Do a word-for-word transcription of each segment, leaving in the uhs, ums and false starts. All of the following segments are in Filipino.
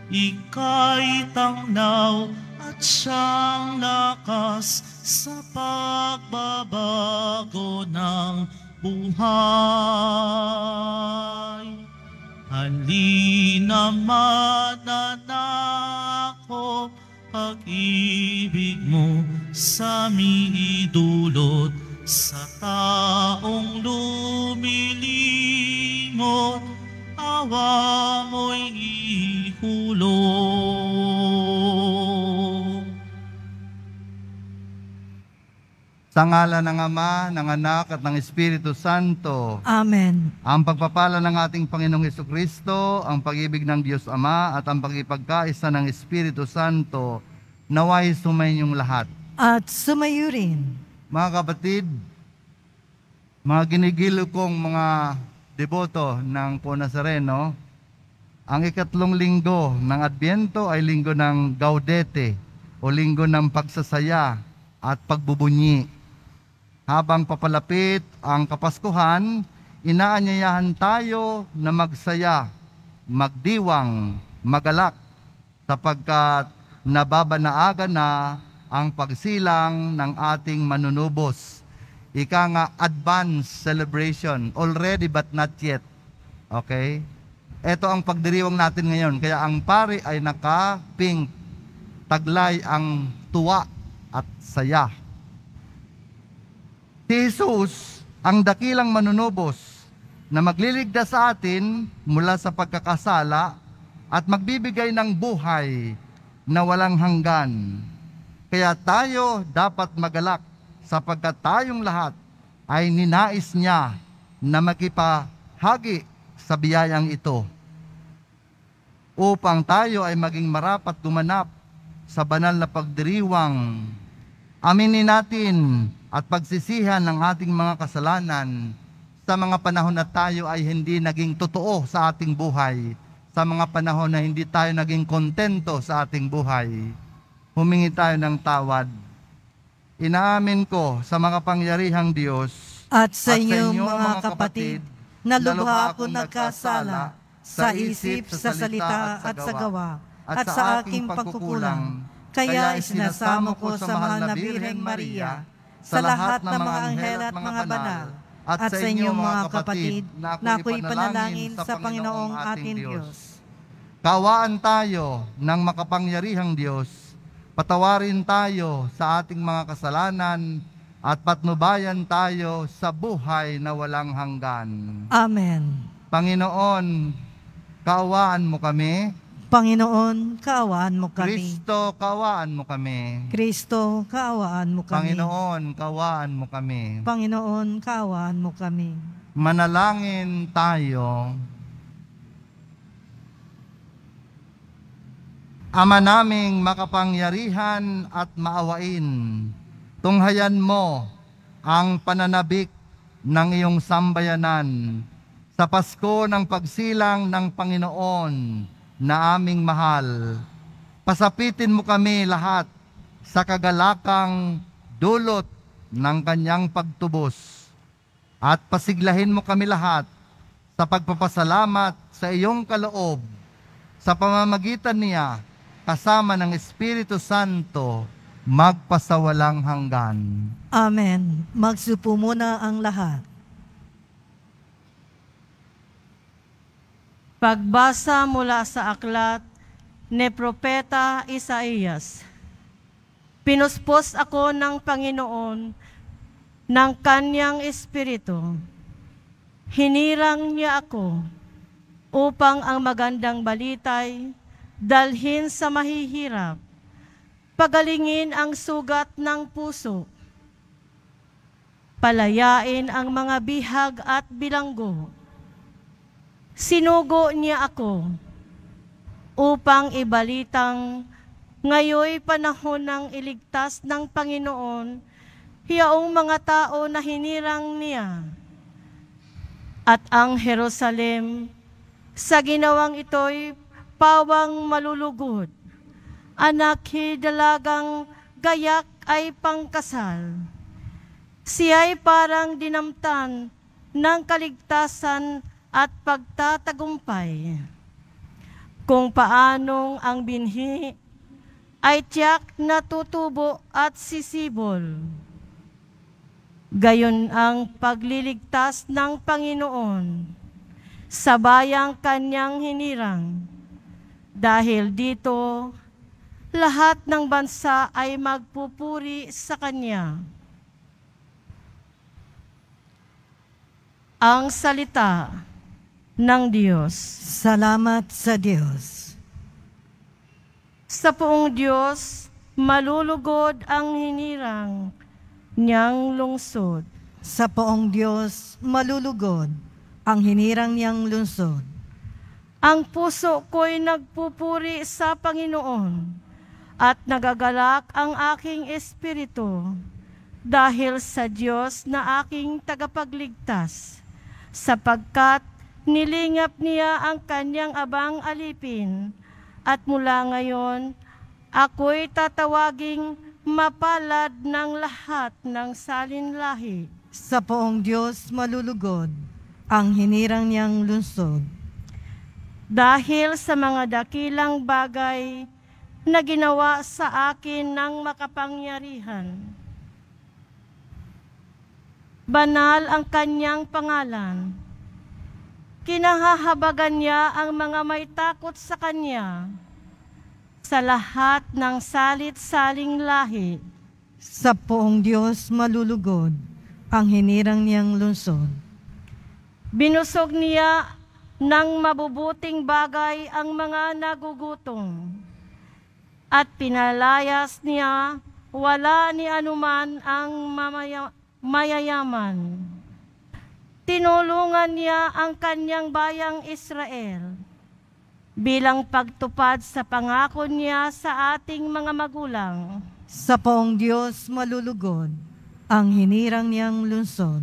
Ika'y tanglaw at siyang lakas sa pagbabago ng buhay. Halina mananakop, pag-ibig mo sa aming idulot, sa taong lumilingot, awa mo'y ihulog. Sa ngalan ng Ama, ng Anak, at ng Espiritu Santo. Amen. Ang pagpapala ng ating Panginoong Hesukristo, ang pag-ibig ng Diyos Ama, at ang pag-ipagkaisa ng Espiritu Santo, naway sumayin yung lahat. At sumayo rin. Mga kapatid, mga ginigilo kong mga deboto ng Po Nazareno, ang ikatlong linggo ng Adbyento ay linggo ng Gaudete o linggo ng pagsasaya at pagbubunyi. Habang papalapit ang Kapaskuhan, inaanyayahan tayo na magsaya, magdiwang, magalak, sapagkat nababanaagan na ang pagsilang ng ating manunubos. Ika nga, advanced celebration, already but not yet. Okay? Ito ang pagdiriwang natin ngayon. Kaya ang pari ay naka-pink. Taglay ang tuwa at saya. Si Jesus, ang dakilang manunubos na magliligtas sa atin mula sa pagkakasala at magbibigay ng buhay na walang hanggan. Kaya tayo dapat magalak sapagkat tayong lahat ay ninais niya na makipahagi sa biyayang ito upang tayo ay maging marapat gumanap sa banal na pagdiriwang. Aminin natin at pagsisihan ng ating mga kasalanan sa mga panahon na tayo ay hindi naging totoo sa ating buhay, sa mga panahon na hindi tayo naging kontento sa ating buhay. Humingi tayo ng tawad. Inaamin ko sa mga pangyarihang Diyos at sa inyo mga kapatid, na lubha ako nagkasala sa isip, sa salita at sa gawa, at sa aking pagkukulang. Kaya isinasamo ko sa mahal na Birheng Maria, sa lahat ng mga anghel at mga banal, at sa inyo mga kapatid, na ako'y panalangin sa Panginoong ating Diyos. Kawaan tayo ng makapangyarihang Diyos, patawarin tayo sa ating mga kasalanan, at patnubayan tayo sa buhay na walang hanggan. Amen. Panginoon, kaawaan mo kami. Panginoon, kaawaan mo kami. Kristo, kaawaan mo kami. Kristo, kaawaan mo kami. Panginoon, kaawaan mo kami. Panginoon, kaawaan mo kami. Manalangin tayo. Ama naming makapangyarihan at maawain, tunghayan mo ang pananabik ng iyong sambayanan sa Pasko ng pagsilang ng Panginoon na aming mahal. Pasapitin mo kami lahat sa kagalakang dulot ng kanyang pagtubos at pasiglahin mo kami lahat sa pagpapasalamat sa iyong kaloob sa pamamagitan niya kasama ng Espiritu Santo magpasawalang hanggan. Amen. Magsupo muna ang lahat. Pagbasa mula sa aklat ni Propeta Isaías. Pinuspos ako ng Panginoon ng kanyang espiritu. Hinirang niya ako upang ang magandang balitay dalhin sa mahihirap, pagalingin ang sugat ng puso, palayain ang mga bihag at bilanggo. Sinugo niya ako upang ibalitang ngayoy panahon ng iligtas ng Panginoon hiyaong mga tao na hinirang niya. At ang Jerusalem sa ginawang ito'y pawang malulugod, anak dalagang gayak ay pangkasal. Siya'y parang dinamtan ng kaligtasan at pagtatagumpay. kung paanong ang binhi ay tiyak na tutubo at sisibol. Gayon ang pagliligtas ng Panginoon sa bayang kanyang hinirang. Dahil dito, lahat ng bansa ay magpupuri sa kanya. Ang salita ng Diyos. Salamat sa Diyos. Sa poong Diyos, malulugod ang hinirang niyang lungsod. Sa poong Diyos, malulugod ang hinirang niyang lungsod. Ang puso ko'y nagpupuri sa Panginoon at nagagalak ang aking espiritu dahil sa Diyos na aking tagapagligtas, sapagkat nilingap niya ang kanyang abang alipin, at mula ngayon ako'y tatawaging mapalad ng lahat ng salinlahi. Sa poong Diyos malulugod ang hinirang niyang lungsod. Dahil sa mga dakilang bagay na ginawa sa akin ng makapangyarihan. Banal ang kanyang pangalan. Kinahahabagan niya ang mga may takot sa kanya sa lahat ng salit-saling lahi. Sa poong Diyos malulugod ang hinirang niyang lungsod. Binusog niya ng mabubuting bagay ang mga nagugutom, at pinalayas niya wala ni anuman ang mamaya, mayayaman. Tinulungan niya ang kanyang bayang Israel bilang pagtupad sa pangako niya sa ating mga magulang. Sa poong Diyos malulugod ang hinirang niyang lungsod.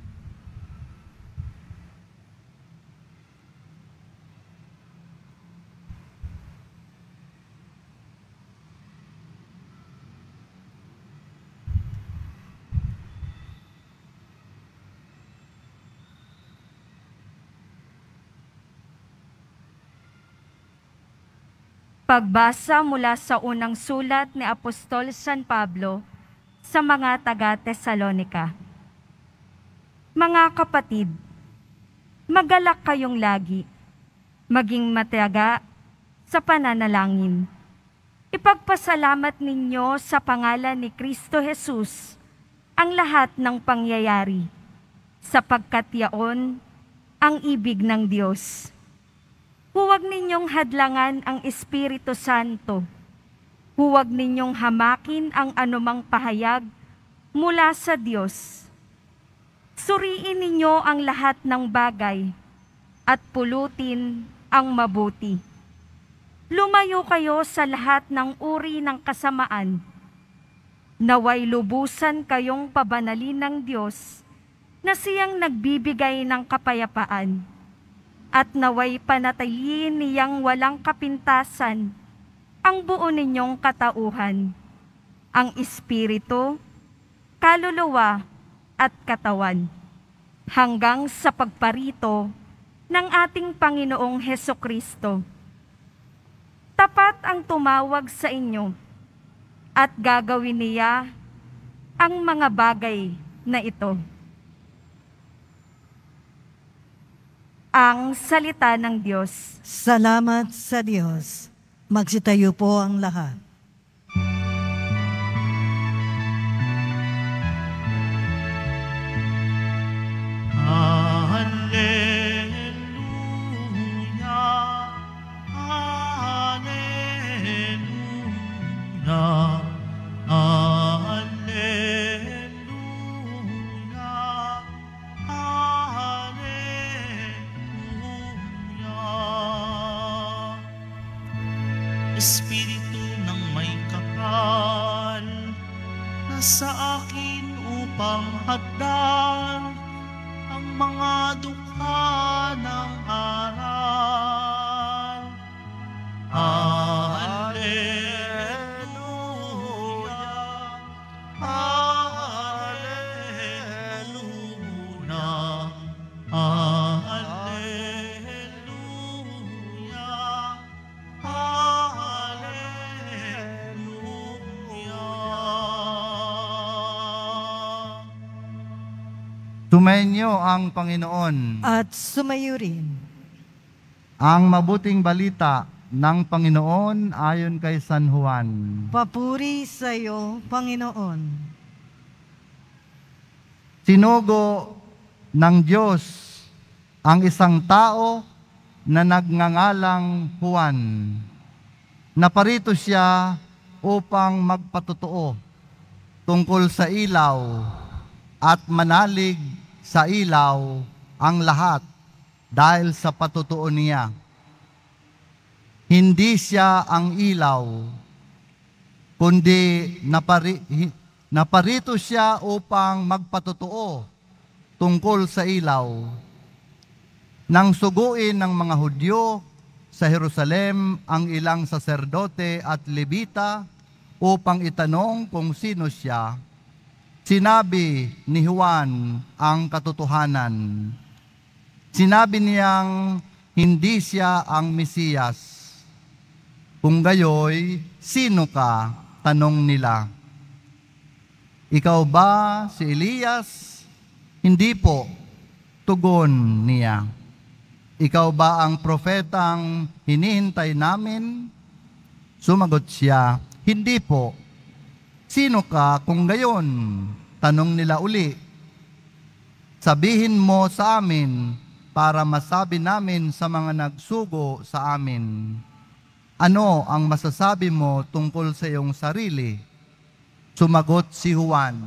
Pagbasa mula sa unang sulat ni Apostol San Pablo sa mga taga-Tesalonika. Mga kapatid, magalak kayong lagi, maging matiyaga sa pananalangin. Ipagpasalamat ninyo sa pangalan ni Kristo Jesus ang lahat ng pangyayari, sapagkat yaon ang ibig ng Diyos. Huwag ninyong hadlangan ang Espiritu Santo. Huwag ninyong hamakin ang anumang pahayag mula sa Diyos. Suriin ninyo ang lahat ng bagay at pulutin ang mabuti. Lumayo kayo sa lahat ng uri ng kasamaan. Naway lubusan kayong pabanalin ng Diyos na siyang nagbibigay ng kapayapaan, at naway panatiliin niyang walang kapintasan ang buo ninyong katauhan, ang espiritu, kaluluwa at katawan, hanggang sa pagparito ng ating Panginoong Hesukristo. Tapat ang tumawag sa inyo, at gagawin niya ang mga bagay na ito. Ang salita ng Diyos. Salamat sa Diyos. Magsitayo po ang lahat. Hallelujah, Hallelujah, Hallelujah, Hallelujah. Espiritu ng may kapal, nasa akin upang haddan ang mga dukha ng aral. Hallelujah, Hallelujah, Hallelujah, Tumainyo ang Panginoon. At sumayo rin. Ang mabuting balita ng Panginoon ayon kay San Juan. Papuri sa iyo, Panginoon. Sinugo ng Diyos ang isang tao na nagngangalang Juan. Naparito siya upang magpatotoo tungkol sa ilaw at manalig sa ilaw ang lahat dahil sa patutuo niya. Hindi siya ang ilaw, kundi napari, naparito siya upang magpatotoo tungkol sa ilaw. Nang suguin ng mga Hudyo sa Jerusalem ang ilang saserdote at Levita upang itanong kung sino siya, sinabi ni Juan ang katotohanan. Sinabi niyang hindi siya ang Mesiyas. Kung gayoy, sino ka? Tanong nila. Ikaw ba si Elias? Hindi po, tugon niya. Ikaw ba ang propetang hinihintay namin? Sumagot siya, hindi po. Sino ka kung gayon? Tanong nila uli. Sabihin mo sa amin para masabi namin sa mga nagsugo sa amin. Ano ang masasabi mo tungkol sa iyong sarili? Sumagot si Juan,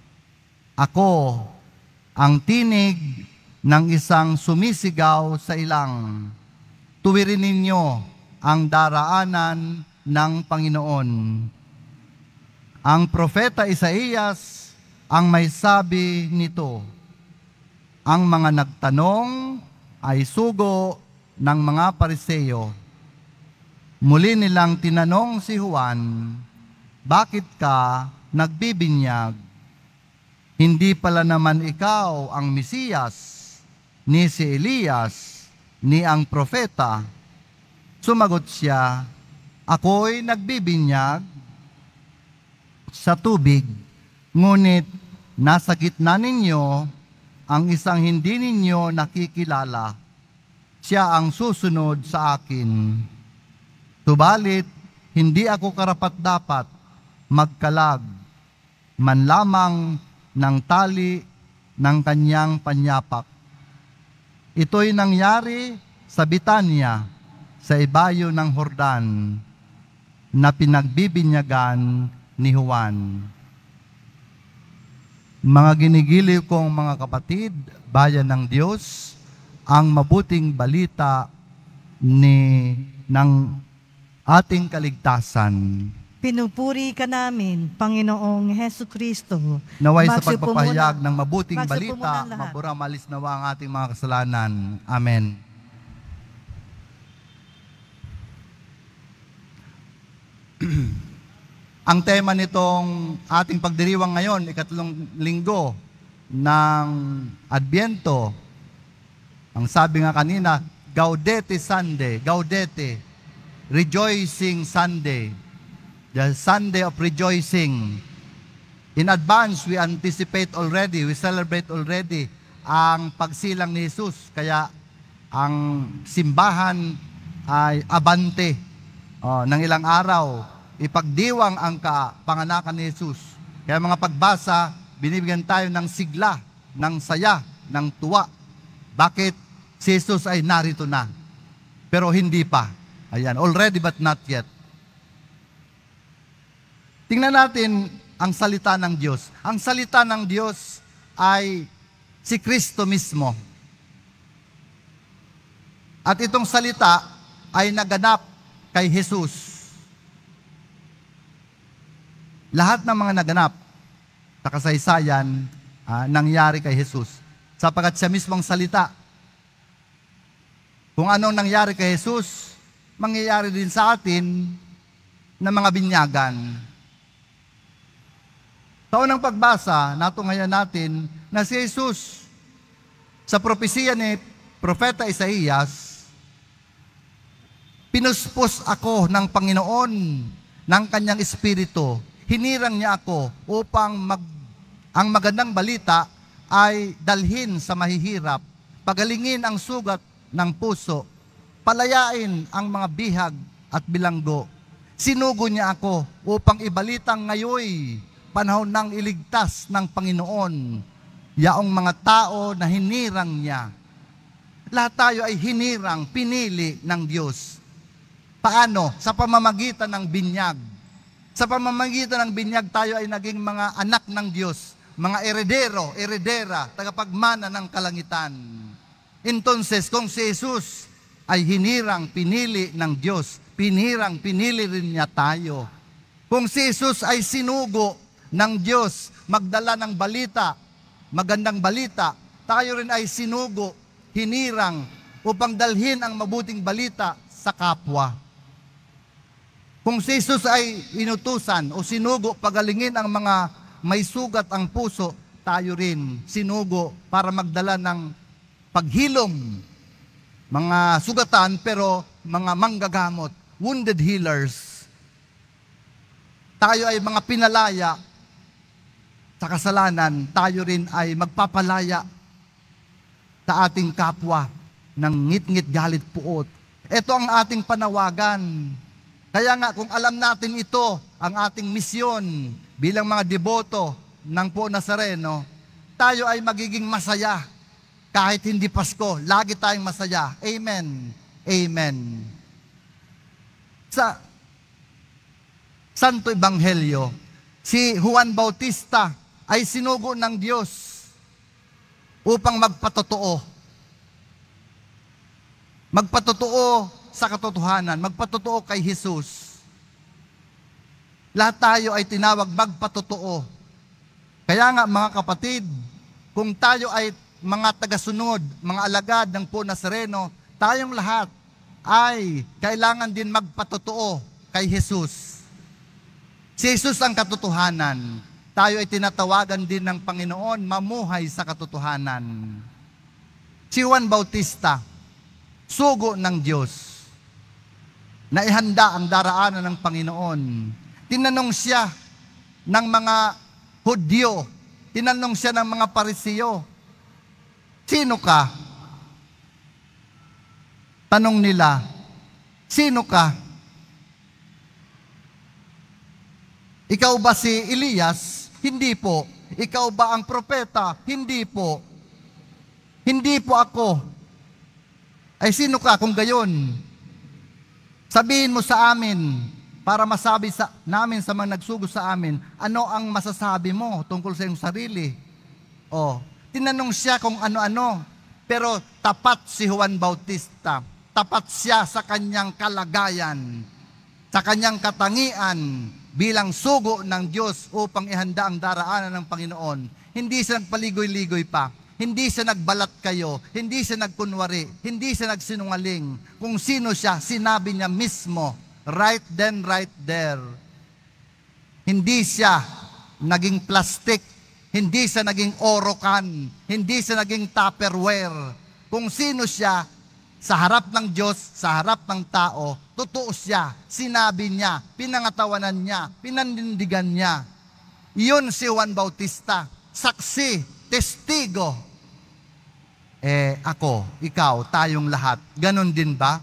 ako ang tinig ng isang sumisigaw sa ilang. Tuwirin ninyo ang daraanan ng Panginoon. Ang propeta Isaías ang may sabi nito. Ang mga nagtanong ay sugo ng mga Pariseo. Muli nilang tinanong si Juan, bakit ka nagbibinyag? Hindi pala naman ikaw ang Mesiyas, ni si Elias, ni ang propeta. Sumagot siya, ako'y nagbibinyag sa tubig, ngunit nasa gitna ninyo ang isang hindi ninyo nakikilala. Siya ang susunod sa akin. Subalit, hindi ako karapat-dapat magkalag man lamang ng tali ng kanyang panyapak. Ito'y nangyari sa Betania, sa ibayo ng Jordan, na pinagbibinyagan ni Juan. Mga ginigiliw kong mga kapatid, bayan ng Diyos, ang mabuting balita ni ng ating kaligtasan. Pinupuri ka namin, Panginoong Hesu Kristo. Naway sa Magsipo pagpapahayag muna. ng mabuting Magsipo muna balita, ang lahat. mabura malis nawa ang ating mga kasalanan. Amen. Ang tema nitong ating pagdiriwang ngayon, ikatlong linggo ng Adbyento, ang sabi nga kanina, Gaudete Sunday, Gaudete, Rejoicing Sunday, the Sunday of rejoicing. In advance, we anticipate already, we celebrate already ang pagsilang ni Jesus. Kaya ang simbahan ay abante oh, ng ilang araw, ipagdiwang ang kapanganakan ni Jesus. Kaya mga pagbasa, binibigyan tayo ng sigla, ng saya, ng tuwa. Bakit? Si Jesus ay narito na, pero hindi pa. Ayan, already but not yet. Tingnan natin ang salita ng Diyos. Ang salita ng Diyos ay si Kristo mismo. At itong salita ay naganap kay Jesus. Lahat ng mga naganap sa kasaysayan ah, nangyari kay Jesus. Sapagat siya mismong salita. Kung anong nangyari kay Jesus, mangyayari din sa atin ng mga binyagan. Sa unang pagbasa, natungayan natin na si Jesus, sa propesiya ni Propeta Isaías, pinuspos ako ng Panginoon ng kanyang espiritu. Hinirang niya ako upang mag, ang magandang balita ay dalhin sa mahihirap, pagalingin ang sugat ng puso, palayain ang mga bihag at bilanggo. Sinugo niya ako upang ibalitang ngayoy panahon ng iligtas ng Panginoon, yaong mga tao na hinirang niya. Lahat tayo ay hinirang, pinili ng Diyos. Paano? Sa pamamagitan ng binyag. Sa pamamagitan ng binyag tayo ay naging mga anak ng Diyos, mga eredero, eredera, tagapagmana ng kalangitan. Entonces, kung si Jesus ay hinirang, pinili ng Diyos, pinirang, pinili rin niya tayo. Kung si Jesus ay sinugo ng Diyos, magdala ng balita, magandang balita, tayo rin ay sinugo, hinirang, upang dalhin ang mabuting balita sa kapwa. Kung si Jesus ay inutusan o sinugo, pagalingin ang mga may sugat ang puso, tayo rin sinugo para magdala ng paghilom, mga sugatan pero mga manggagamot, wounded healers. Tayo ay mga pinalaya sa kasalanan, tayo rin ay magpapalaya sa ating kapwa ng ngit-ngit galit puot. Ito ang ating panawagan. Kaya nga kung alam natin ito, ang ating misyon bilang mga deboto ng Po Nazareno, tayo ay magiging masaya kahit hindi Pasko. Lagi tayong masaya. Amen. Amen. Sa Santo Ebanghelyo, si Juan Bautista ay sinugo ng Diyos upang magpatotoo. Magpatotoo sa katotohanan, magpatotoo kay Jesus. Lahat tayo ay tinawag magpatotoo. Kaya nga mga kapatid, kung tayo ay mga tagasunod, mga alagad ng Po Nazareno, tayong lahat ay kailangan din magpatotoo kay Jesus. Si Jesus ang katotohanan. Tayo ay tinatawagan din ng Panginoon mamuhay sa katotohanan. Si Juan Bautista, sugo ng Diyos, na ihanda ang daraanan ng Panginoon. Tinanong siya ng mga Hudyo, tinanong siya ng mga Parisiyo, sino ka? Tanong nila, sino ka? Ikaw ba si Elias? Hindi po. Ikaw ba ang propeta? Hindi po. Hindi po ako. Ay sino ka kung gayon? Sabihin mo sa amin, para masabi sa, namin sa mga nagsugo sa amin, ano ang masasabi mo tungkol sa iyong sarili? O, tinanong siya kung ano-ano, pero tapat si Juan Bautista. Tapat siya sa kanyang kalagayan, sa kanyang katangian bilang sugo ng Diyos upang ihanda ang daraanan ng Panginoon. Hindi siya nagpaligoy-ligoy pa. Hindi siya nagbalat kayo, hindi siya nagkunwari, hindi siya nagsinungaling. Kung sino siya, sinabi niya mismo, right then, right there. Hindi siya naging plastic, hindi siya naging orokan, hindi siya naging tupperware. Kung sino siya, sa harap ng Diyos, sa harap ng tao, totoo siya, sinabi niya, pinangatawanan niya, pinanindigan niya. Iyon si Juan Bautista, saksi, testigo. Eh, ako, ikaw, tayong lahat, ganon din ba?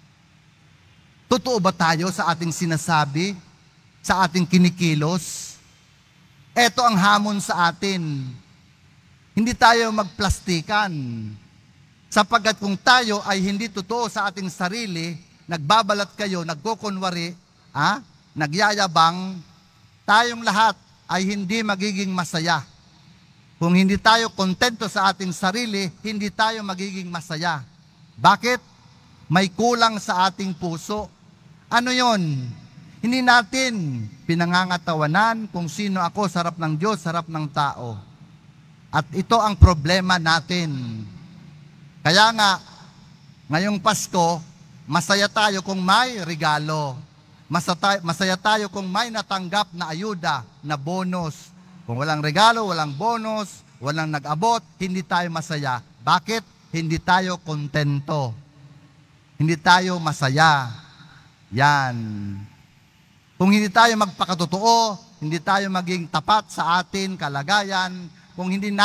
Totoo ba tayo sa ating sinasabi, sa ating kinikilos? Ito ang hamon sa atin. Hindi tayo magplastikan. Sapagkat kung tayo ay hindi totoo sa ating sarili, nagbabalat kayo, nagkukunwari, ah, nagyayabang, tayong lahat ay hindi magiging masaya. Kung hindi tayo kontento sa ating sarili, hindi tayo magiging masaya. Bakit? May kulang sa ating puso. Ano yon? Hindi natin pinangangatawanan kung sino ako sa harap ng Diyos, sa harap ng tao. At ito ang problema natin. Kaya nga, ngayong Pasko, masaya tayo kung may regalo. Masaya tayo kung may natanggap na ayuda, na bonus. Kung walang regalo, walang bonus, walang nag-abot, hindi tayo masaya. Bakit? Hindi tayo kontento. Hindi tayo masaya. Yan. Kung hindi tayo magpakatotoo, hindi tayo maging tapat sa atin kalagayan, kung hindi nat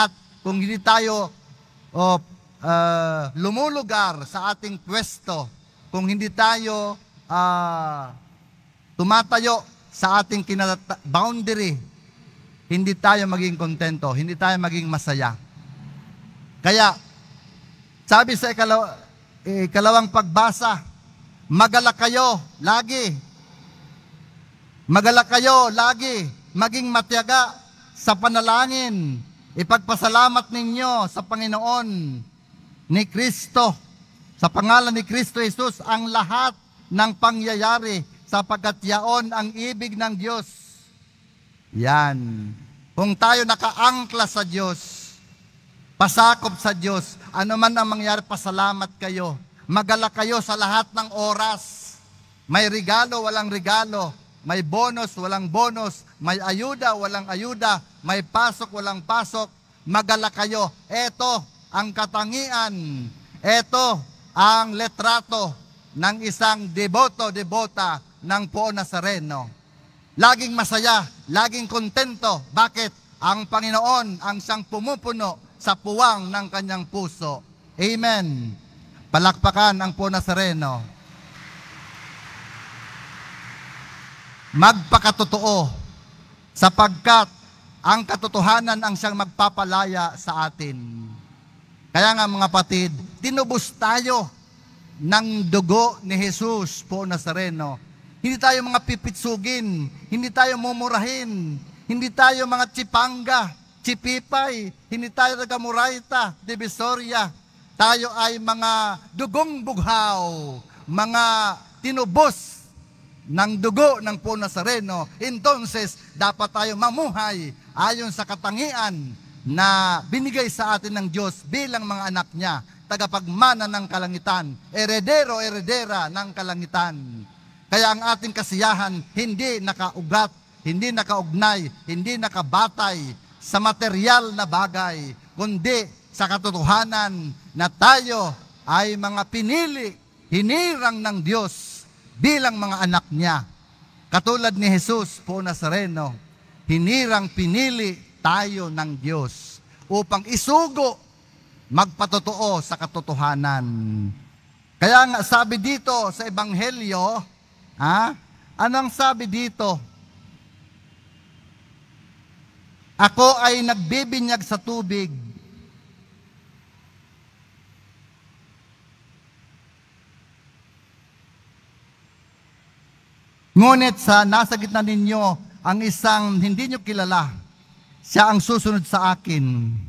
kung hindi tayo o ah, lumulugar sa ating pwesto, kung hindi tayo ah, tumatayo sa ating kinata- boundary, hindi tayo maging kontento, hindi tayo maging masaya. Kaya, sabi sa ikalaw- ikalawang pagbasa, magalak kayo lagi. Magalak kayo lagi, maging matyaga sa panalangin. Ipagpasalamat ninyo sa Panginoon ni Kristo, sa pangalan ni Kristo Jesus, ang lahat ng pangyayari, sapagkat yaon ang ibig ng Diyos. Yan. Kung tayo nakaangkla sa Diyos, pasakop sa Diyos, ano man ang mangyari, pasalamat kayo. Magalak kayo sa lahat ng oras. May regalo, walang regalo. May bonus, walang bonus. May ayuda, walang ayuda. May pasok, walang pasok. Magalak kayo. Ito ang katangian. Ito ang letrato ng isang deboto-debota ng Poon Nazareno. Laging masaya, laging kontento. Bakit? Ang Panginoon ang siyang pumupuno sa puwang ng kanyang puso. Amen. Palakpakan ang Poon Nazareno. Magpakatotoo, sapagkat ang katotohanan ang siyang magpapalaya sa atin. Kaya nga mga kapatid, tinubos tayo ng dugo ni Jesus, Poon Nazareno. Hindi tayo mga pipitsugin, hindi tayo mumurahin, hindi tayo mga tsipanga, tsipipay, hindi tayo taga-Murayta, Divisoria. Tayo ay mga dugong bughaw, mga tinubos ng dugo ng Poon Nazareno. Entonces, dapat tayo mamuhay ayon sa katangian na binigay sa atin ng Diyos bilang mga anak niya, tagapagmana ng kalangitan, eredero, eredera ng kalangitan. Kaya ang ating kasiyahan hindi nakaugat, hindi nakaugnay, hindi nakabatay sa material na bagay, kundi sa katotohanan na tayo ay mga pinili, hinirang ng Diyos bilang mga anak niya. Katulad ni Jesus, Poon Nazareno, hinirang pinili tayo ng Diyos upang isugo, magpatotoo sa katotohanan. Kaya nga sabi dito sa Ebanghelyo, ha? Anong sabi dito? Ako ay nagbibinyag sa tubig. Ngunit sa nasa gitna ninyo ang isang hindi nyo kilala, siya ang susunod sa akin.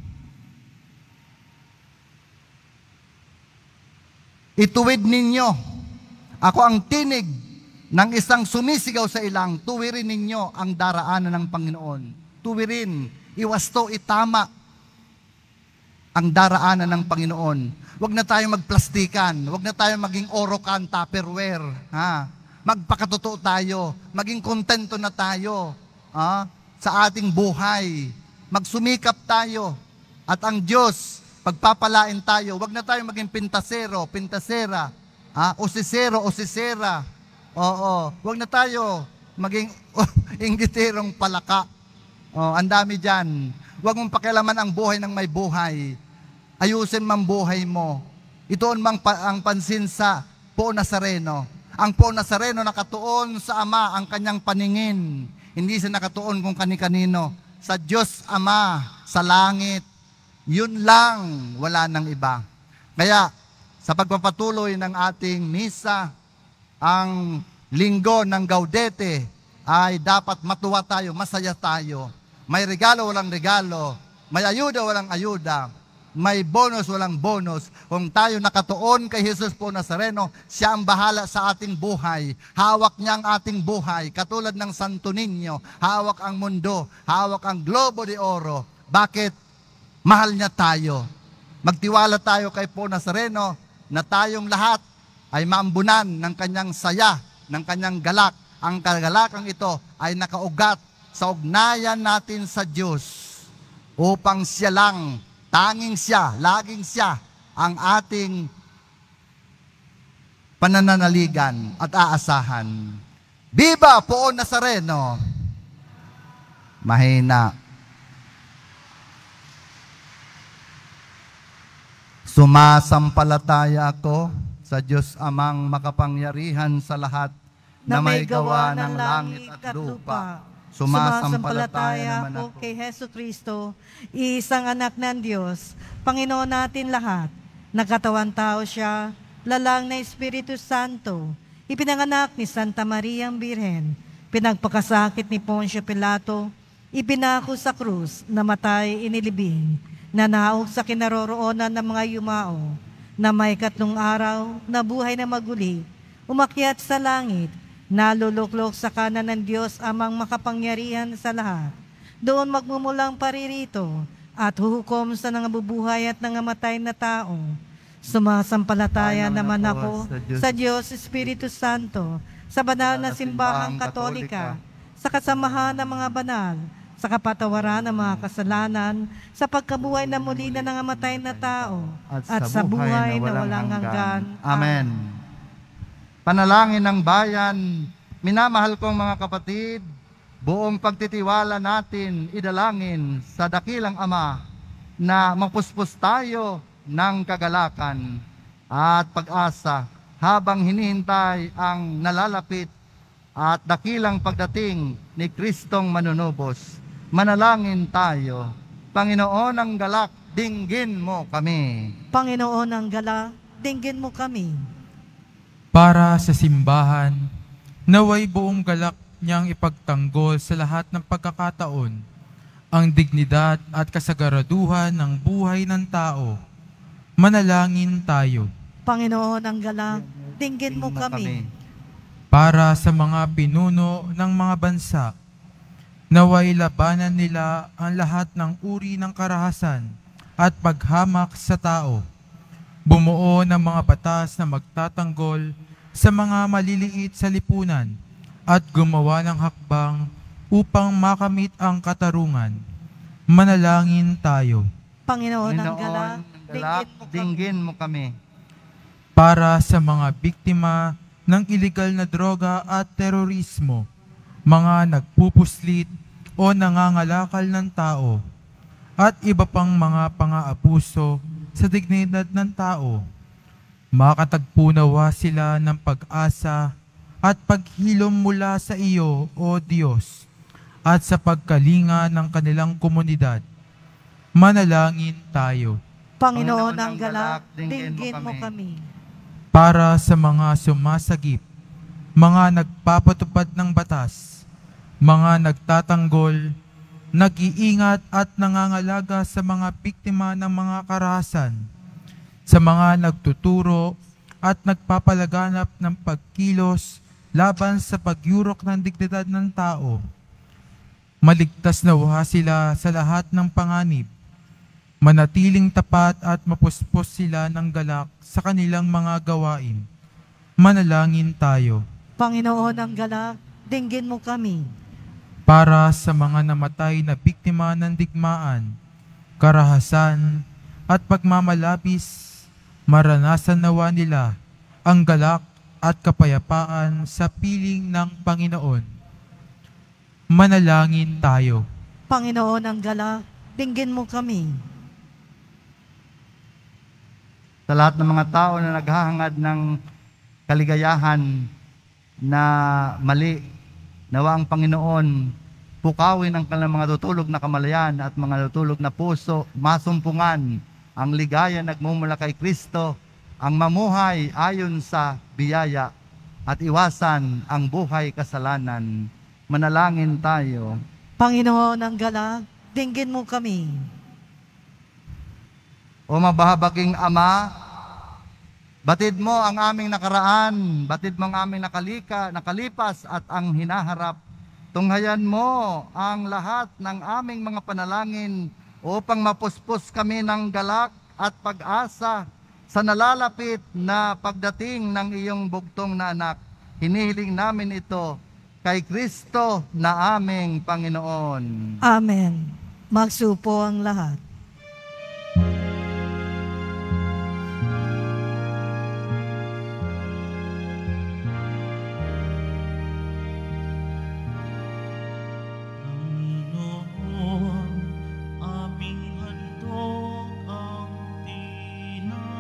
Ituwid ninyo, ako ang tinig ng isang sumisigaw sa ilang, tuwirin ninyo ang daraanan ng Panginoon. Tuwirin, iwasto, itama ang daraanan ng Panginoon. Huwag na tayo magplastikan, huwag na tayo maging orokan, tupperware. Ha? Magpakatotoo tayo, maging kontento na tayo ha? Sa ating buhay. Magsumikap tayo at ang Diyos, pagpapalain tayo. Huwag na tayo maging pintasero, pintasera, ha? Osisero, osisera. Oo, huwag na tayo maging oh, inggiterong palaka. Oh, ang dami dyan. Huwag mong pakialaman ang buhay ng may buhay. Ayusin mang buhay mo. Itoon mang pa, ang pansin sa Poon Nazareno. Ang Poon Nazareno nakatuon sa Ama ang kanyang paningin. Hindi siya nakatuon kung kani-kanino. Sa Diyos Ama, sa langit. Yun lang, wala nang iba. Kaya, sa pagpapatuloy ng ating misa, ang linggo ng Gaudete ay dapat matuwa tayo, masaya tayo. May regalo, walang regalo. May ayuda, walang ayuda. May bonus, walang bonus. Kung tayo nakatuon kay Jesus Poon Nazareno, siya ang bahala sa ating buhay. Hawak niya ang ating buhay. Katulad ng Santo Niño, hawak ang mundo, hawak ang Globo de Oro. Bakit? Mahal niya tayo. Magtiwala tayo kay Poon Nazareno na tayong lahat ay maambunan ng kanyang saya, ng kanyang galak. Ang kagalakang ito ay nakaugat sa ugnayan natin sa Diyos upang siya lang, tanging siya, laging siya ang ating pananaligan at aasahan. Viva Poon Nazareno! Mahina. Sumasampalataya ako sa Diyos Amang makapangyarihan sa lahat na may gawa ng langit at lupa. Sumasampalataya naman ako kay Hesus Kristo, isang anak ng Diyos, Panginoon natin lahat. Nagkatawan tao siya, lalang na Espiritu Santo, ipinanganak ni Santa Maria ang Birhen, pinagpakasakit ni Poncio Pilato, ipinako sa krus, namatay, inilibing, nanaog sa kinaroroonan ng mga yumao, na may katlong araw, nabuhay na maguli, umakyat sa langit, naluluklok sa kanan ng Diyos Amang makapangyarihan sa lahat. Doon magmumulang paririto at huhukom sa nangabubuhay at nangamatay na tao. Sumasampalataya naman ako sa Diyos Espiritu Santo, sa banal na simbahang katolika, sa kasamahan ng mga banal, sa kapatawaran ng mga kasalanan, sa pagkabuhay na muli na nangamatay na tao, at sa buhay na walang hanggan. Amen. Panalangin ng bayan, minamahal kong mga kapatid, buong pagtitiwala natin idalangin sa dakilang Ama na mapuspos tayo ng kagalakan at pag-asa habang hinihintay ang nalalapit at dakilang pagdating ni Kristong manunubos. Manalangin tayo. Panginoon ng galak, dinggin mo kami. Panginoon ng galak, dinggin mo kami. Para sa simbahan, naway buong galak niyang ipagtanggol sa lahat ng pagkakataon ang dignidad at kasagaraduhan ng buhay ng tao. Manalangin tayo. Panginoon ng galak, dinggin mo kami. Para sa mga pinuno ng mga bansa, naway labanan nila ang lahat ng uri ng karahasan at paghamak sa tao. Bumuo ng mga batas na magtatanggol sa mga maliliit sa lipunan at gumawa ng hakbang upang makamit ang katarungan. Manalangin tayo. Panginoon ng galak, galak, dinggin mo kami. Para sa mga biktima ng ilegal na droga at terorismo, mga nagpupuslit o nangangalakal ng tao, at iba pang mga pang-aabuso sa dignidad ng tao, makatagpo nawa sila ng pag-asa at paghilom mula sa iyo, O Diyos, at sa pagkalinga ng kanilang komunidad. Manalangin tayo. Panginoon ng galak, dinggin mo kami. Para sa mga sumasagip, mga nagpapatupad ng batas, mga nagtatanggol, nag-iingat at nangangalaga sa mga biktima ng mga karahasan, sa mga nagtuturo at nagpapalaganap ng pagkilos laban sa pagyurok ng dignidad ng tao. Maligtas nawa sila sa lahat ng panganib, manatiling tapat at mapuspos sila ng galak sa kanilang mga gawain. Manalangin tayo. Panginoon ng galak, dinggin mo kami. Para sa mga namatay na biktima ng digmaan, karahasan at pagmamalabis, maranasan nawa nila ang galak at kapayapaan sa piling ng Panginoon. Manalangin tayo. Panginoon ng galak, dinggin mo kami. Sa lahat ng mga tao na naghahangad ng kaligayahan na mali, nawa ang Panginoon pukawin ang kanilang mga tutulog na kamalayan at mga tutulog na puso, masumpungan ang ligaya nagmumula kay Kristo, ang mamuhay ayon sa biyaya at iwasan ang buhay kasalanan. Manalangin tayo. Panginoon ng galak, dinggin mo kami. O mabahabaging Ama, batid mo ang aming nakaraan, batid mo ang aming nakalika, nakalipas at ang hinaharap. Tunghayan mo ang lahat ng aming mga panalangin upang mapuspos kami ng galak at pag-asa sa nalalapit na pagdating ng iyong bugtong na anak. Hinihiling namin ito kay Kristo na aming Panginoon. Amen. Magsupo ang lahat. Panginoon, aming handog ang tinapay.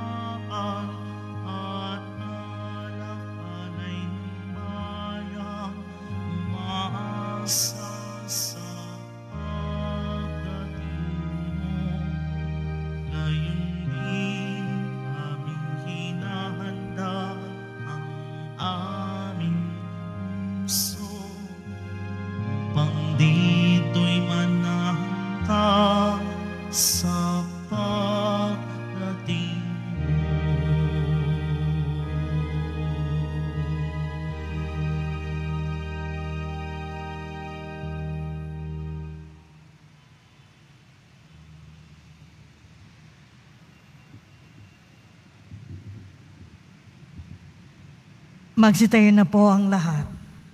Magsitayo na po ang lahat.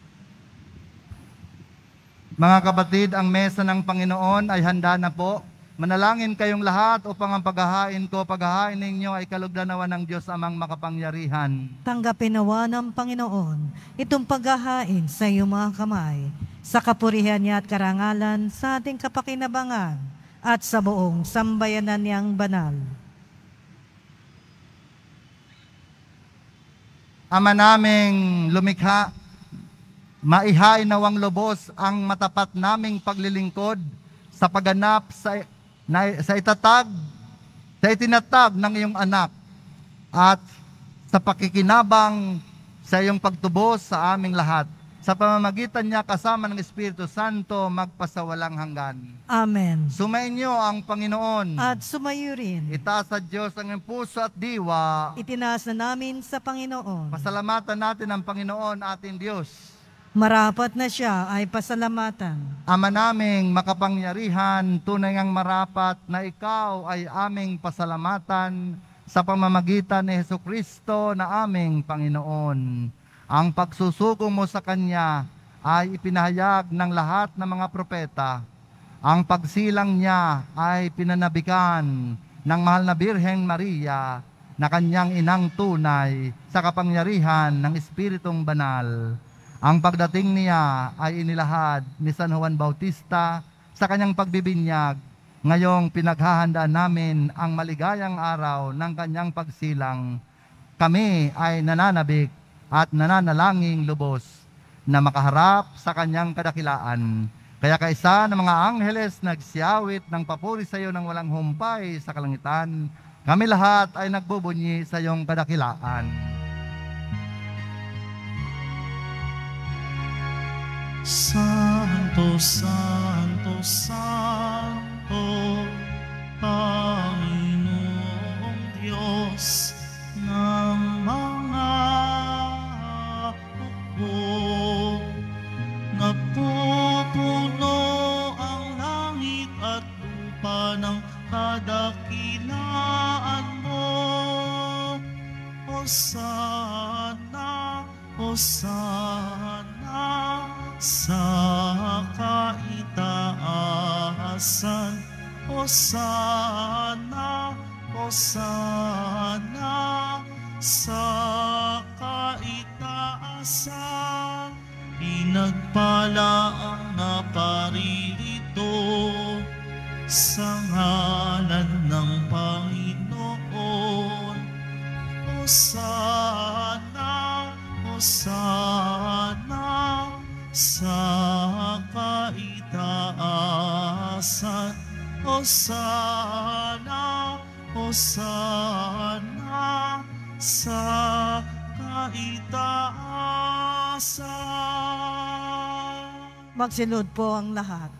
Mga kapatid, ang mesa ng Panginoon ay handa na po. Manalangin kayong lahat upang ang paghahain ko, paghahain ninyo ay kalugdanawan ng Diyos amang makapangyarihan. Tanggapin nawa ng Panginoon itong paghahain sa iyong mga kamay, sa kapurihan niya at karangalan sa ating kapakinabangan at sa buong sambayanan niyang banal. Ama naming lumikha, maihay nawang lubos ang matapat naming paglilingkod sa pagganap sa, na, sa itatag, sa itinatag ng iyong anak at sa pakikinabang sa iyong pagtubos sa aming lahat. Sa pamamagitan niya kasama ng Espiritu Santo magpasawalang hanggan. Amen. Sumainyo ang Panginoon. At sumayo rin. Itaas sa Diyos ang iyong puso at diwa. Itinaas na namin sa Panginoon. Pasalamatan natin ang Panginoon ating Diyos. Marapat na siya ay pasalamatan. Ama naming makapangyarihan, tunay ngang marapat na ikaw ay aming pasalamatan sa pamamagitan ni Hesukristo na aming Panginoon. Ang pagsusugo mo sa Kanya ay ipinahayag ng lahat ng mga propeta. Ang pagsilang niya ay pinanabikan ng mahal na Birheng Maria na kanyang inang tunay sa kapangyarihan ng Espiritong Banal. Ang pagdating niya ay inilahad ni San Juan Bautista sa kanyang pagbibinyag. Ngayong pinaghahandaan namin ang maligayang araw ng kanyang pagsilang. Kami ay nananabik at nananalangin lubos na makaharap sa kanyang kadakilaan. Kaya kaisa ng mga angheles nagsiyawit ng papuri sa iyo ng walang humpay sa kalangitan, kami lahat ay nagbubunyi sa iyong kadakilaan. Santo, Santo, Santo, Panginoong Diyos ng mga hukbo. Napupuno ang langit at lupa ng kadakilaan mo. Hosana, Hosana sa kaitaasan. Hosana, Hosana sa kaitaasan. Pinagpala ang naparirito sa ngalan ng Panginoon. Hosana, Hosana sa kaitaasan. Hosana, Hosana sa kaitaasan. Magsilod po ang lahat.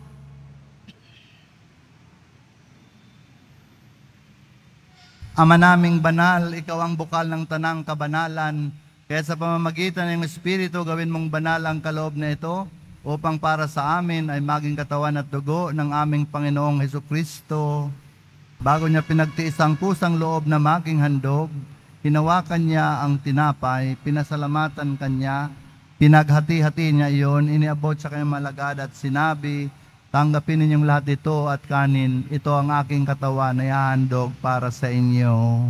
Ama naming banal, ikaw ang bukal ng tanang kabanalan. Kaya sa pamamagitan ng Espiritu, gawin mong banal ang kaloob na ito upang para sa amin ay maging katawan at dugo ng aming Panginoong Hesukristo. Bago niya pinagtiis ang kusang loob na maging handog, hinawakan niya ang tinapay, pinasalamatan kanya, pinaghati-hati niya iyon, iniabot sa kanyang malagad at sinabi, tanggapin ninyong lahat ito at kanin, ito ang aking katawan na ihahandog para sa inyo.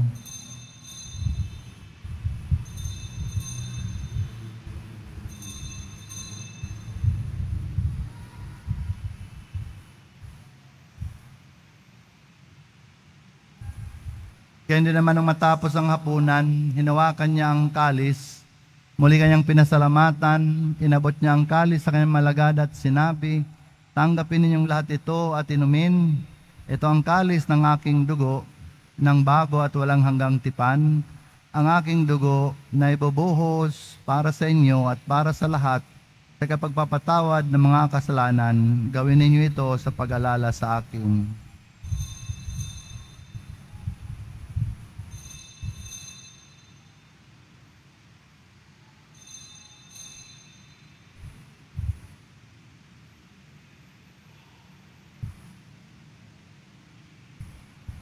Kaya hindi naman nung matapos ang hapunan, hinawakan niya ang kalis, muli kanyang pinasalamatan, inabot niya ang kalis sa kanyang malagad at sinabi, tanggapin ninyong lahat ito at inumin. Ito ang kalis ng aking dugo, ng bago at walang hanggang tipan, ang aking dugo na ibubuhos para sa inyo at para sa lahat sa kapagpapatawad ng mga kasalanan. Gawin ninyo ito sa pag-alala sa akin.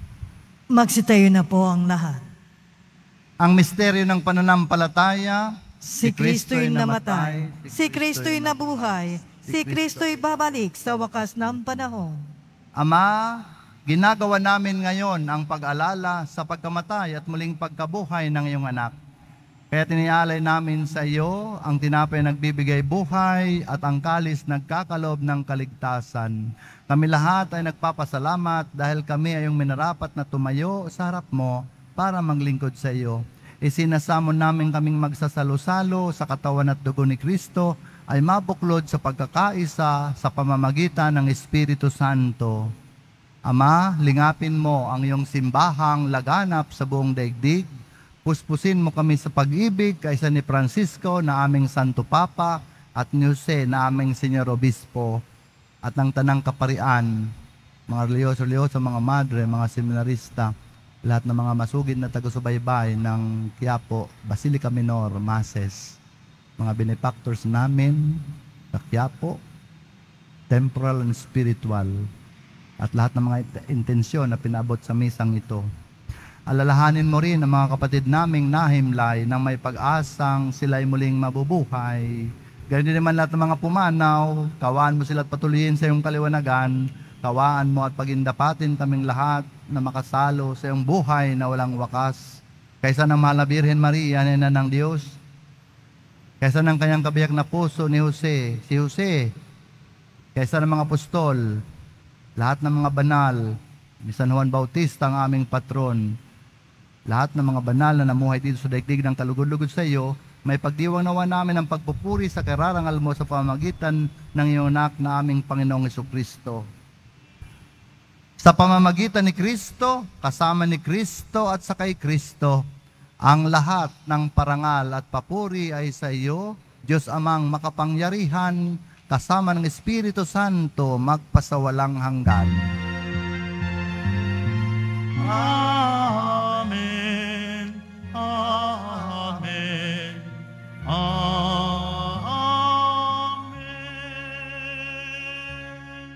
Magsitayo na po ang lahat. Ang misteryo ng pananampalataya, Si Kristo'y namatay, si Kristo'y nabuhay, si Kristo'y babalik sa wakas ng panahon. Ama, ginagawa namin ngayon ang pag-alala sa pagkamatay at muling pagkabuhay ng iyong anak. Kaya tinialay namin sa iyo ang tinapay nagbibigay buhay at ang kalis nagkakalob ng kaligtasan. Kami lahat ay nagpapasalamat dahil kami ay yung minarapat na tumayo sa harap mo para maglingkod sa iyo. Isinasamo namin kaming magsasalo-salo sa katawan at dugo ni Kristo ay mabuklod sa pagkakaisa sa pamamagitan ng Espiritu Santo. Ama, lingapin mo ang iyong simbahang laganap sa buong daigdig. Puspusin mo kami sa pag-ibig kaysa ni Francisco na aming Santo Papa at ni Jose na aming Senyor Obispo at ng Tanang Kaparian, mga religyoso-religyoso, mga madre, mga seminarista, lahat ng mga masugid na taga-subaybay ng Quiapo, Basilica Minor, Mases, mga benefactors namin sa Quiapo, temporal and spiritual, at lahat ng mga intensyon na pinabot sa misang ito. Alalahanin mo rin ang mga kapatid naming nahimlay nang may pag-asang sila'y muling mabubuhay. Ganyan din naman lahat ng mga pumanaw, kawaan mo sila at patuloyin sa iyong kaliwanagan, kawaan mo at pagindapatin kaming lahat na makasalo sa iyong buhay na walang wakas. Kaysa ng mahal na Birhen Maria, Ina ng Diyos, kaysa ng kanyang kabiyak na puso ni Jose, si Jose, kaysa ng mga apostol, lahat ng mga banal, ni San Juan Bautista ang aming patron, lahat ng mga banal na namuhay dito sa daigdig ng kalugod-lugod sa iyo, may pagdiwang nawa namin ang pagpupuri sa kararangal mo sa pamamagitan ng iyong anak na aming Panginoong Jesucristo. Sa pamamagitan ni Kristo, kasama ni Kristo at sa kay Kristo, ang lahat ng parangal at papuri ay sa iyo, Diyos Amang makapangyarihan, kasama ng Espiritu Santo, magpasawalang hanggan. Amen. Amen. Amen.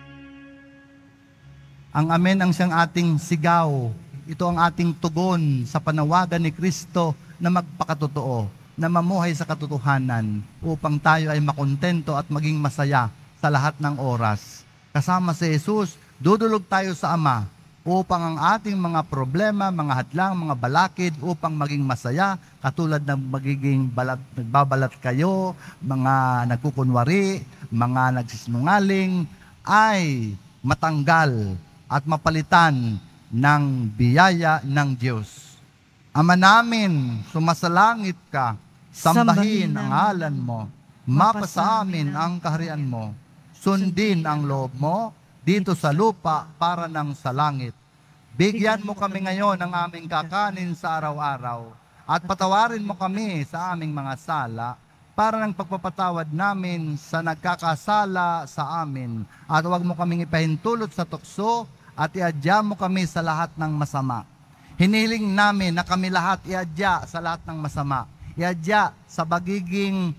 Ang amen ang siyang ating sigaw. Ito ang ating tugon sa panawagan ni Kristo na magpakatotoo, na mamuhay sa katotohanan upang tayo ay makontento at maging masaya sa lahat ng oras. Kasama si Jesus, dudulog tayo sa Ama upang ang ating mga problema, mga hadlang, mga balakid upang maging masaya, katulad ng magiging balat, nagbabalat kayo, mga nagkukunwari, mga nagsisinungaling, ay matanggal at mapalitan ng biyaya ng Diyos. Ama namin, sumasalangit ka, sambahin ang ngalan mo, mapasa amin ang kaharian mo, sundin ang loob mo, dito sa lupa para ng sa langit. Bigyan mo kami ngayon ng aming kakanin sa araw-araw at patawarin mo kami sa aming mga sala para ng pagpapatawad namin sa nagkakasala sa amin. At huwag mo kaming ipahintulot sa tukso at iadya mo kami sa lahat ng masama. Hiniling namin na kami lahat iadya sa lahat ng masama. Iadya sa pagiging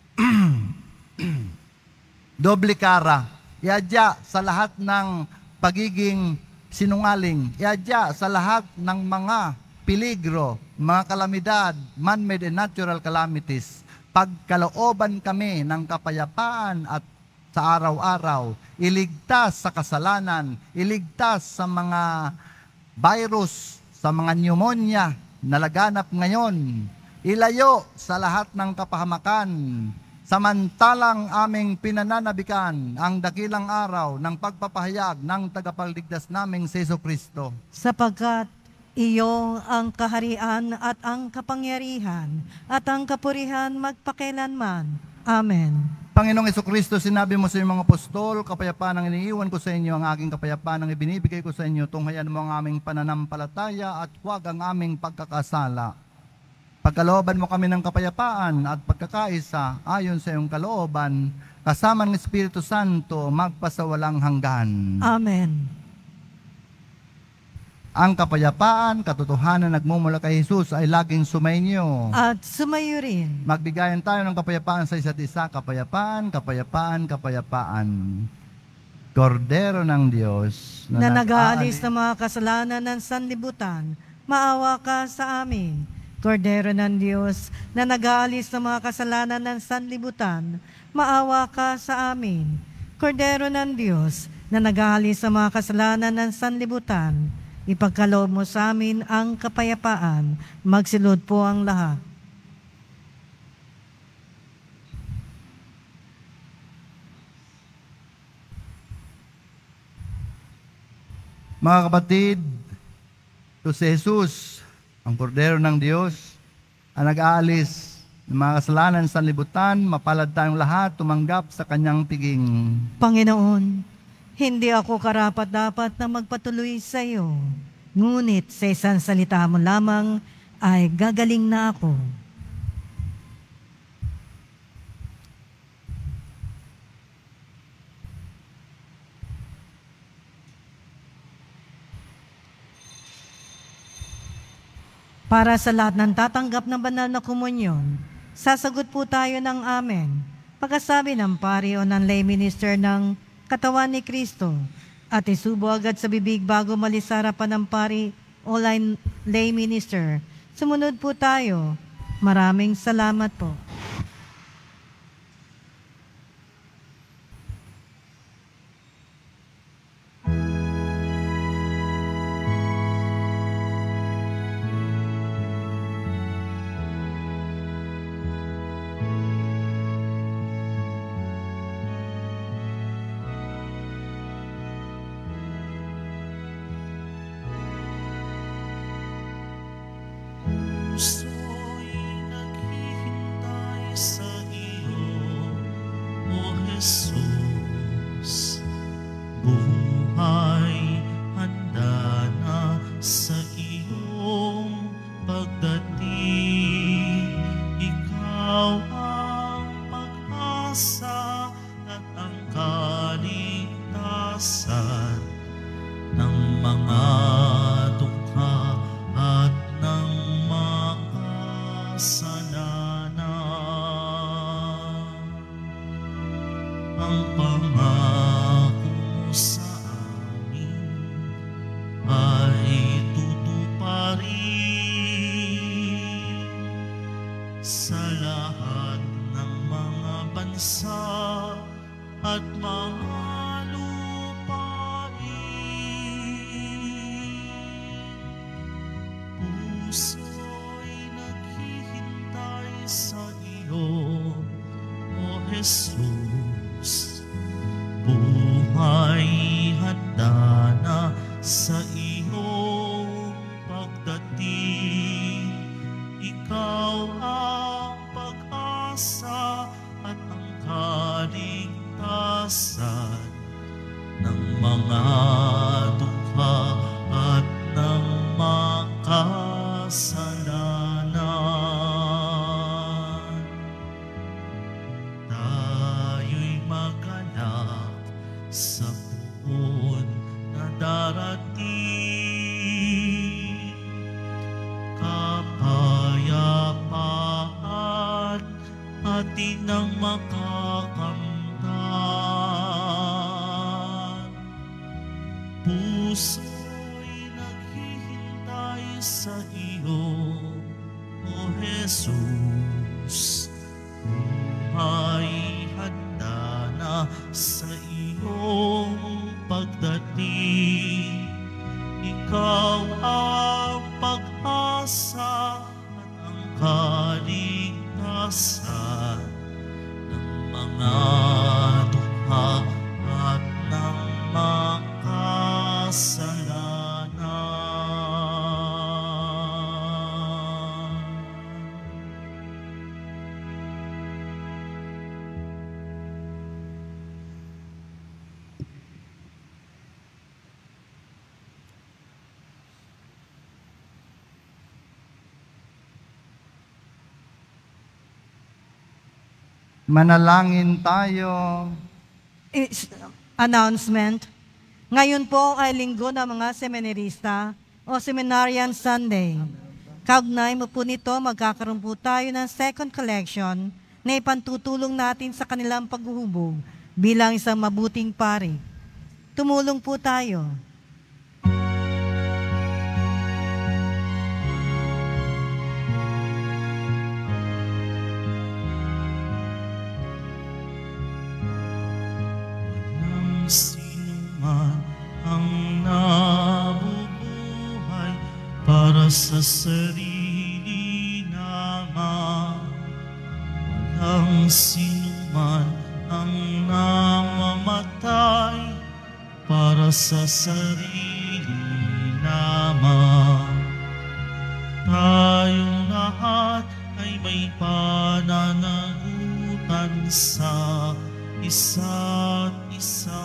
doble kara. Iadya sa lahat ng pagiging sinungaling. Iadya sa lahat ng mga peligro, mga kalamidad, man-made and natural calamities. Pagkalooban kami ng kapayapaan at sa araw-araw, iligtas sa kasalanan, iligtas sa mga virus, sa mga pneumonia na laganap ngayon, ilayo sa lahat ng kapahamakan, samantalang aming pinananabikan ang dakilang araw ng pagpapahayag ng tagapagligtas naming si Jesucristo. Sapagkat iyo ang kaharian at ang kapangyarihan at ang kapurihan magpakilanman. Amen. Panginoong Jesucristo, sinabi mo sa iyong mga apostol, kapayapaan ang iniiwan ko sa inyo, ang aking kapayapaan ang ibinibigay ko sa inyo, tunghayan mo ang aming pananampalataya at huwag ang aming pagkakasala. Pagkalooban mo kami ng kapayapaan at pagkakaisa ayon sa iyong kalooban, kasama ng Espiritu Santo, magpasawalang hanggan. Amen. Ang kapayapaan, katotohanan nagmumula kay Jesus ay laging sumainyo. At sumayo rin. Magbigayan tayo ng kapayapaan sa isa't isa. Kapayapaan, kapayapaan, kapayapaan. Kordero ng Diyos Na nag-aalis ng mga kasalanan ng sanlibutan, maawa ka sa amin. Kordero ng Diyos, na nag-aalis ng mga kasalanan ng sanlibutan, maawa ka sa amin. Kordero ng Diyos, na nag-aalis ng mga kasalanan ng sanlibutan, ipagkaloob mo sa amin ang kapayapaan. Magsilod po ang lahat. Mga kapatid, ito si Jesus, ang kordero ng Diyos, ang nag-aalis ng mga kasalanan sa libutan, mapalad tayong lahat tumanggap sa kanyang piging. Panginoon, hindi ako karapat-dapat na magpatuloy sa iyo, ngunit sa isang salita mo lamang ay gagaling na ako. Para sa lahat ng tatanggap ng banal na komunyon, sasagot po tayo ng amen. Pagkasabi ng pari o ng lay minister ng katawan ni Kristo, at isubo agad sa bibig bago malis sa harapan ng pari o lay minister. Sumunod po tayo. Maraming salamat po. Puso'y naghihintay sa iyo, O Jesus. Buhay handa na sa iyong pagdating. Ikaw ang pag-asa at ang kaligtasan ng mga dukha at ng makasalanan. Ang pangako mo sa amin ay tutuparin sa lahat ng mga bansa at mga puso'y naghihintay sa iyo, O Jesus. Buhay handa na sa iyong pagdating. Ikaw ang pag-asa at ang kaligtasan ng mga dukha at ng makasalanan. Tayo'y maganap sa buwan na darating. Kapayapaan atin ang makakamtan. Puso'y naghihintay sa iyo, O Jesus. Buhay handa na sa iyong pagdating. Ikaw ang pag-asa at ang kaligtasan ng mga dukha at ng makasalanan. Manalangin tayo. Is- announcement. Ngayon po ay linggo ng mga seminarista o Seminarian Sunday. Kaugnay mo po nito, magkakaroon po tayo ng second collection na ipantutulong natin sa kanilang paghuhubog bilang isang mabuting pari. Tumulong po tayo. sa sarili naman. Walang sinuman ang namamatay para sa sarili lamang. Tayong lahat ay may pananagutan sa isa't isa.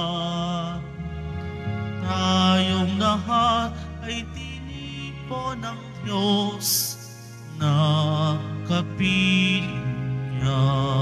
Tayong lahat ay tinipon ng Diyos na kapiling niya.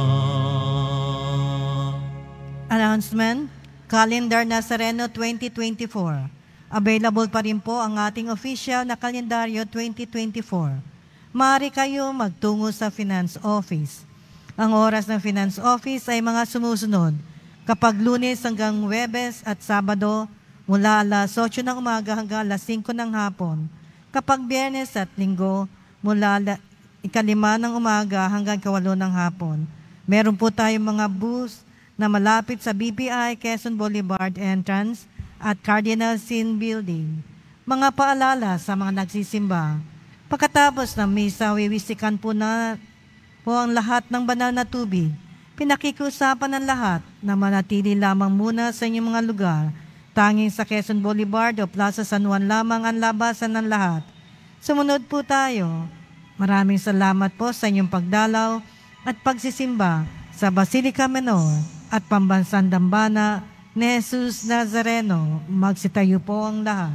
Announcement, Calendar Nazareno twenty twenty-four. Available pa rin po ang ating official na kalendaryo twenty twenty-four. Maaari kayo magtungo sa Finance Office. Ang oras ng Finance Office ay mga sumusunod. Kapag Lunes hanggang Huwebes at Sabado, mula alas otso ng umaga hanggang alas singko ng hapon. Kapag Biyernes at Linggo, mula ala- ikalima ng umaga hanggang kawalo ng hapon. Meron po tayong mga booths na malapit sa B P I Quezon Boulevard Entrance at Cardinal Sin Building. Mga paalala sa mga nagsisimba. Pagkatapos ng misa, wiwisikan po na po ang lahat ng banal na tubig. Pinakikiusapan ng lahat na manatili lamang muna sa inyong mga lugar. Tanging sa Quezon Boulevard o Plaza San Juan lamang ang labasan ng lahat. Sumunod po tayo. Maraming salamat po sa inyong pagdalaw at pagsisimba sa Basilica Menor at Pambansang Dambana ni Jesus Nazareno. Magsitayo po ang lahat.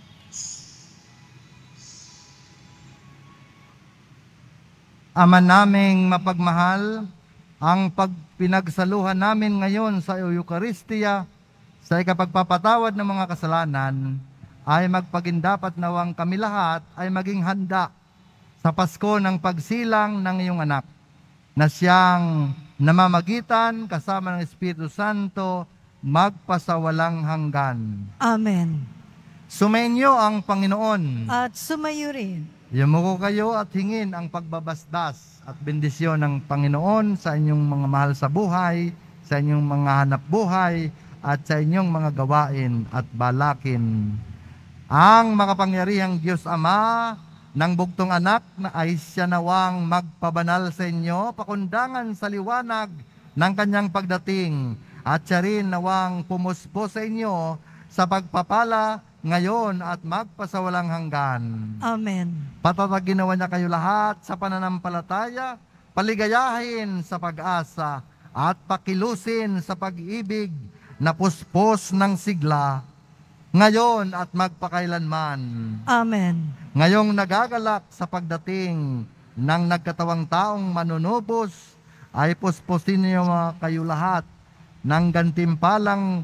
Ama naming mapagmahal, ang pagpinagsaluhan namin ngayon sa Eucharistia sa ikapagpapatawad ng mga kasalanan ay magpagindapat nawang kami lahat ay maging handa sa Pasko ng pagsilang ng iyong anak na siyang namamagitan kasama ng Espiritu Santo magpasawalang hanggan. Amen. Sumainyo ang Panginoon. At sumayo rin. Yumuko kayo at hingin ang pagbabasdas at bendisyon ng Panginoon sa inyong mga mahal sa buhay, sa inyong mga hanap buhay, at sa inyong mga gawain at balakin. Ang makapangyarihang Diyos Ama ng bugtong anak na ay siya nawang magpabanal sa inyo, pakundangan sa liwanag ng kanyang pagdating, at siya rin nawang pumuspo sa inyo sa pagpapala ngayon at magpasawalang hanggan. Amen. Patatagin nawa niya kayo lahat sa pananampalataya, paligayahin sa pag-asa, at pakilusin sa pag-ibig na puspos ng sigla, ngayon at magpakailanman. Amen. Ngayong nagagalak sa pagdating ng nagkatawang taong manunubos, ay puspusin niyo mga kayo lahat ng gantimpalang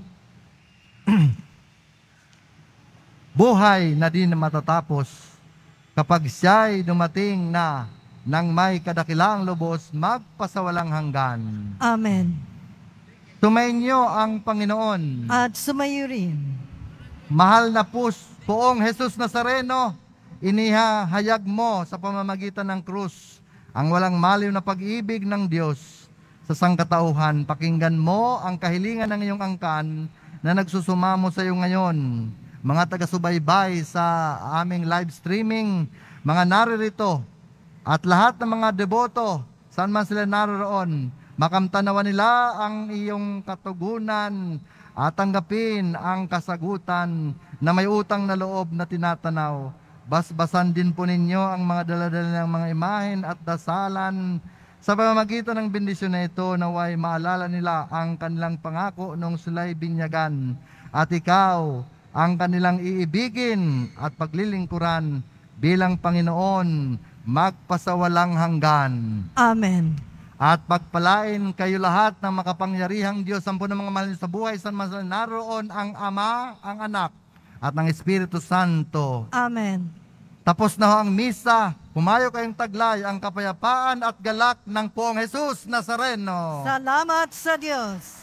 buhay na di na matatapos kapag siya'y dumating na nang may kadakilang lubos magpasawalang hanggan. Amen. Sumainyo ang Panginoon. At sumayo rin. Mahal na pus, Poong Jesus Nazareno, inihahayag mo sa pamamagitan ng krus ang walang maliw na pag-ibig ng Diyos sa sangkatauhan. Pakinggan mo ang kahilingan ng iyong angkan na nagsusumamo sa iyo ngayon. Mga taga-subaybay sa aming live streaming, mga naririto, at lahat ng mga deboto, saan man sila naroon, makamtanawan nila ang iyong katugunan at tanggapin ang kasagutan na may utang na loob na tinatanaw. Basbasan din po ninyo ang mga daladala ng mga imahen at dasalan sa pamamagitan ng bendisyon na ito, naway maalala nila ang kanilang pangako nung sila'y binyagan. At ikaw, ang kanilang iibigin at paglilingkuran bilang Panginoon magpasawalang hanggan. Amen. At pagpalain kayo lahat ng makapangyarihang Diyos, sampu ng mga mahal sa buhay, saan man naroon ang Ama, ang Anak, at ang Espiritu Santo. Amen. Tapos na ho ang misa, humayo kayong taglay ang kapayapaan at galak ng Poong Jesus Nazareno. Salamat sa Diyos.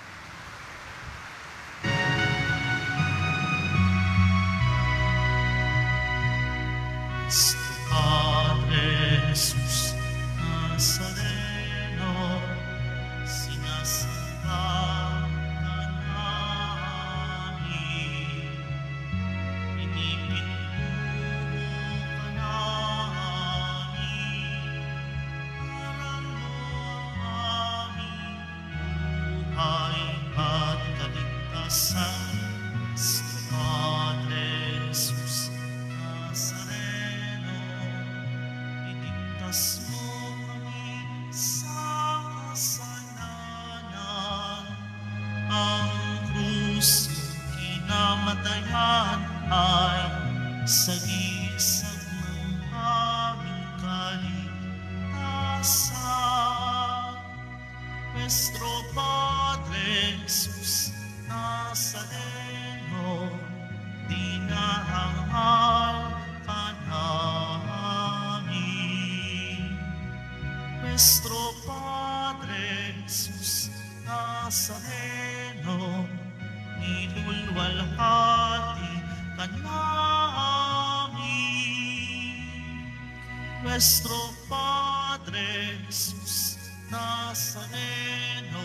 Padre Jesus Nazareno, sinasamba ka namin, pinipintuho San Padre Jesus Nazareno, iligtas mo kami sa kasalanan. Ang krus mong kinamatayan ay sagisag ng aming kaligtasan. Nuestro Padre Jesus Nazareno, dinahal ka namin. Nuestro Padre Jesus Nazareno, nilulwalhati ka namin. Nuestro Padre Jesus Nazareno,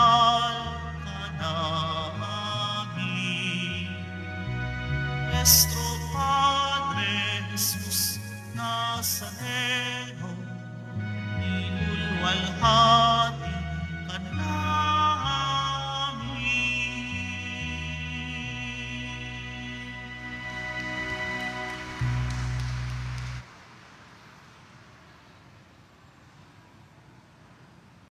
dinahal ka namin. Nuestro